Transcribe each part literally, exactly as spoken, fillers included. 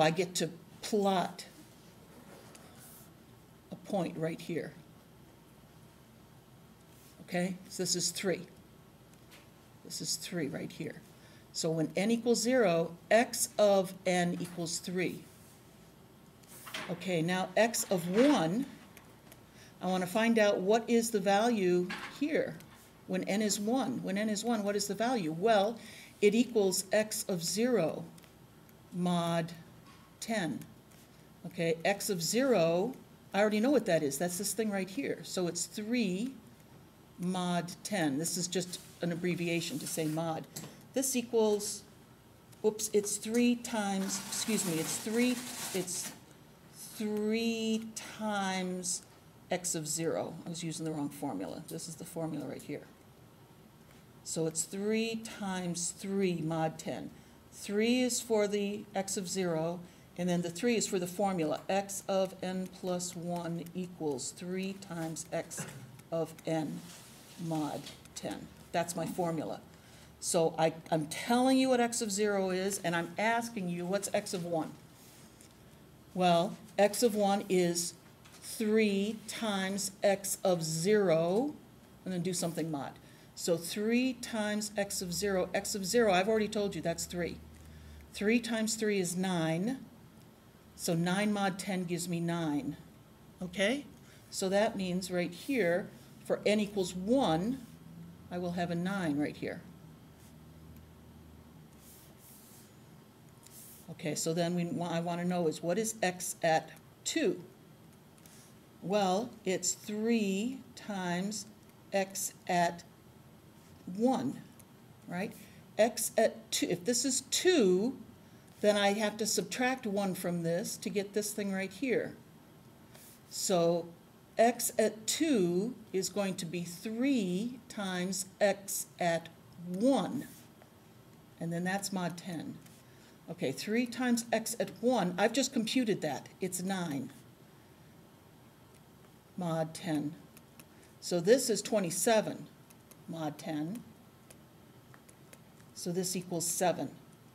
I get to plot a point right here. Okay, so this is three. This is three right here. So when n equals zero, x of n equals three. Okay, now x of one, I want to find out what is the value here when n is one. When n is one, what is the value? Well, it equals x of zero mod ten. Okay, x of zero, I already know what that is. That's this thing right here. So it's three mod ten. This is just an abbreviation to say mod. This equals, oops, it's three times, excuse me, it's three, it's three times x of zero. I was using the wrong formula. This is the formula right here. So it's three times three mod ten. three is for the x of zero, and then the three is for the formula. X of n plus one equals three times x of n mod ten. That's my formula. So I, I'm telling you what x of zero is, and I'm asking you what's x of one. Well, x of one is three times x of zero, and then do something mod. So three times x of zero, x of zero, I've already told you that's three. three times three is nine, so nine mod ten gives me nine, okay? So that means right here, for n equals one, I will have a nine right here. Okay, so then we, I want to know is what is x at two? Well, it's three times x at one, right? X at two, if this is two, then I have to subtract one from this to get this thing right here. So x at two is going to be three times x at one, and then that's mod ten. Okay, three times x at one, I've just computed that. It's nine mod ten. So this is twenty-seven mod ten. So this equals seven.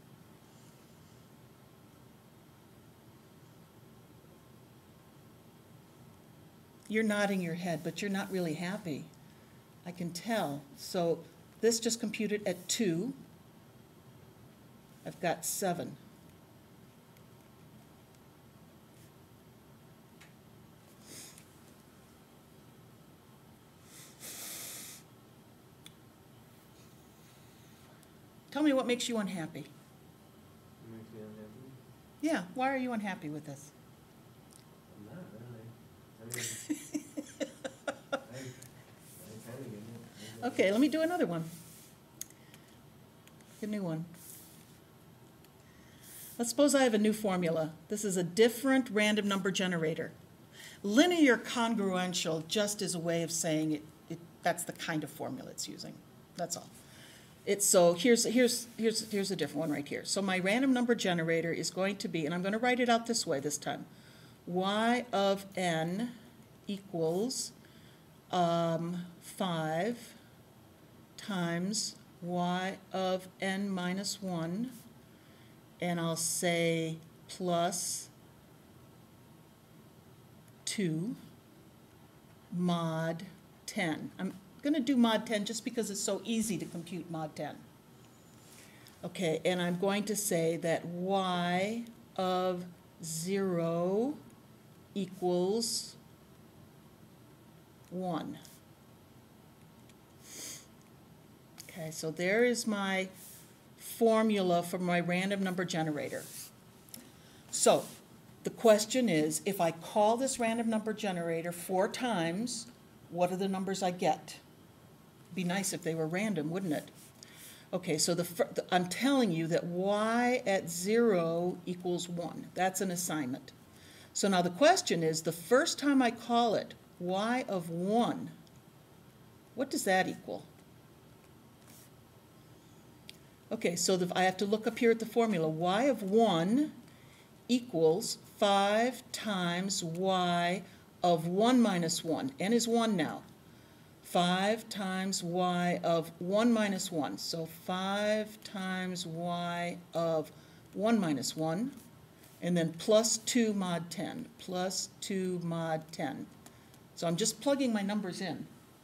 You're nodding your head, but you're not really happy. I can tell. So this just computed at two. I've got seven. Tell me what makes you unhappy. Makes me unhappy? Yeah, why are you unhappy with this? I'm not really. I mean, I, I kind of get it. Okay, let me do another one. A new one. Let's suppose I have a new formula. This is a different random number generator. Linear congruential just is a way of saying it, it that's the kind of formula it's using. That's all. It's so here's here's here's here's a different one right here. So my random number generator is going to be, and I'm going to write it out this way this time. Y of n equals um, five times y of n minus one, and I'll say plus two mod ten. I'm going to do mod ten just because it's so easy to compute mod ten. Okay, and I'm going to say that y of zero equals one. Okay, so there is my formula for my random number generator. So the question is, if I call this random number generator four times, what are the numbers I get? Be nice if they were random, wouldn't it? Okay, so the, the I'm telling you that y at zero equals one. That's an assignment. So now the question is, the first time I call it y of one, what does that equal? Okay, so the, I have to look up here at the formula. Y of one equals five times y of one minus one. N is one now. five times y of one minus one. So five times y of one minus one. and then plus two mod ten, plus two mod ten. So I'm just plugging my numbers in.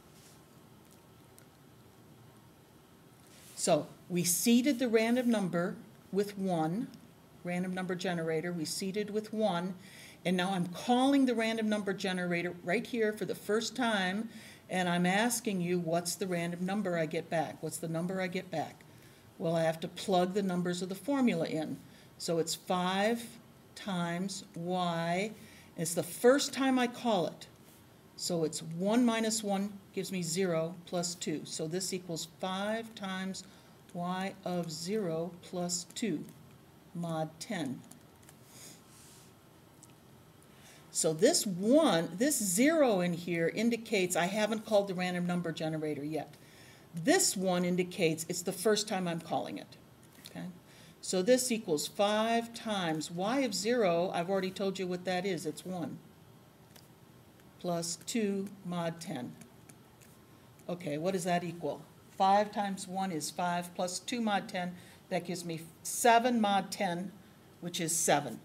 So we seeded the random number with one, random number generator, we seeded with one, and now I'm calling the random number generator right here for the first time, and I'm asking you, what's the random number I get back? What's the number I get back? Well, I have to plug the numbers of the formula in. So it's five times y. It's the first time I call it. So it's one minus one gives me zero plus two. So this equals five times y of zero plus two mod ten. So this one, this zero in here indicates I haven't called the random number generator yet. This one indicates it's the first time I'm calling it. Okay? So this equals five times y of zero, I've already told you what that is, it's one, plus two mod ten. Okay, what does that equal? five times one is five, plus two mod ten, that gives me seven mod ten, which is seven.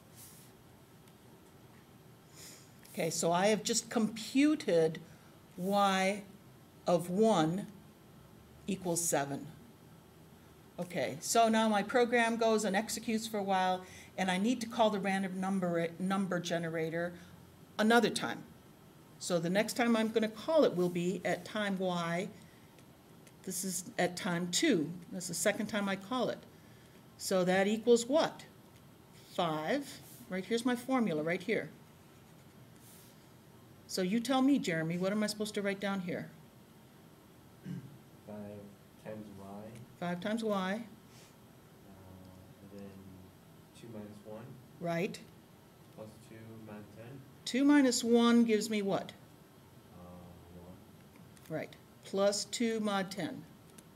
Okay, so I have just computed y of one equals seven. Okay, so now my program goes and executes for a while, and I need to call the random number, number generator another time. So the next time I'm going to call it will be at time y. This is at time two. That's the second time I call it. So that equals what? five. Right here's my formula, right here. So you tell me, Jeremy, what am I supposed to write down here? Five times y, five times y, uh, and then two minus one, right? plus two mod ten, two minus one gives me what? uh, one. Right, plus two mod ten.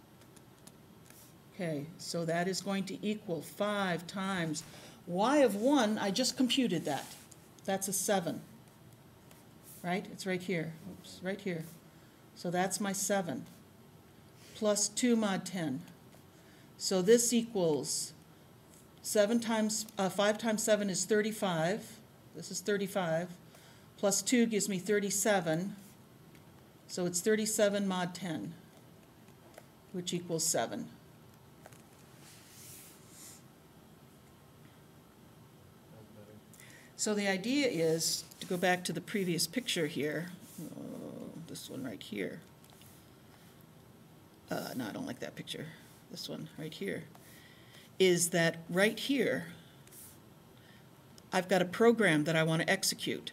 Okay, so that is going to equal five times y of one, I just computed that. That's a seven. Right? It's right here. Oops, right here. So that's my seven. Plus two mod ten. So this equals seven times, uh, five times seven is thirty-five. This is thirty-five. Plus two gives me thirty-seven. So it's thirty-seven mod ten, which equals seven. That's better. So the idea is to go back to the previous picture here, oh, this one right here. Uh, no, I don't like that picture. This one right here. Is that right here, I've got a program that I want to execute.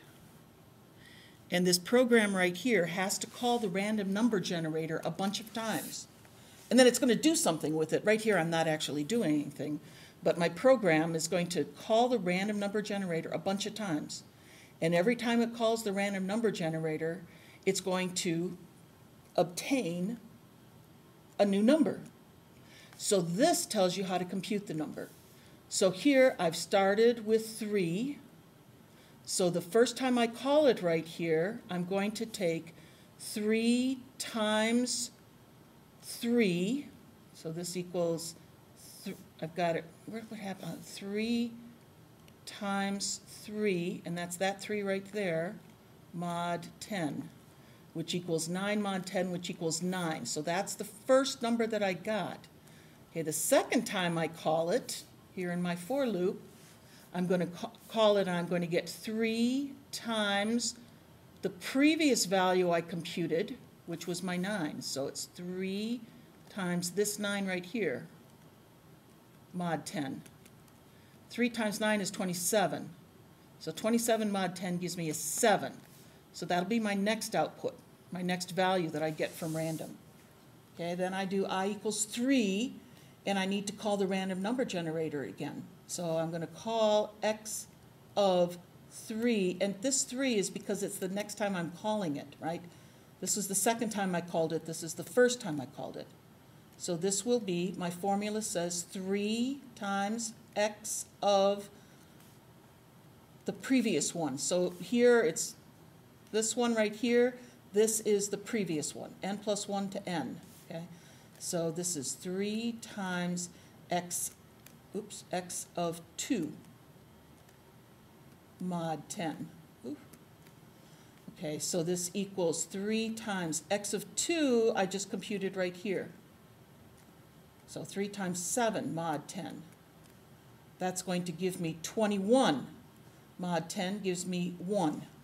And this program right here has to call the random number generator a bunch of times. And then it's going to do something with it. Right here, I'm not actually doing anything. But my program is going to call the random number generator a bunch of times. And every time it calls the random number generator, it's going to obtain a new number. So this tells you how to compute the number. So here I've started with three. So the first time I call it right here, I'm going to take three times three. So this equals, th I've got it, where, what happened? three times three, and that's that three right there, mod ten, which equals nine mod ten, which equals nine. So that's the first number that I got. Okay, the second time I call it, here in my for loop, I'm going to ca call it and I'm going to get three times the previous value I computed, which was my nine. So it's three times this nine right here, mod ten. three times nine is twenty-seven. So twenty-seven mod ten gives me a seven. So that'll be my next output, my next value that I get from random. Okay, then I do I equals three, and I need to call the random number generator again. So I'm going to call x of three, and this three is because it's the next time I'm calling it, right? This is the second time I called it. This is the first time I called it. So this will be, my formula says three times x of the previous one. So here it's this one right here. This is the previous one, n plus one to n, okay? So this is three times x, oops, x of two. mod ten. Ooh. Okay, so this equals three times x of two, I just computed right here. So three times seven mod ten. That's going to give me twenty-one. Mod ten gives me one.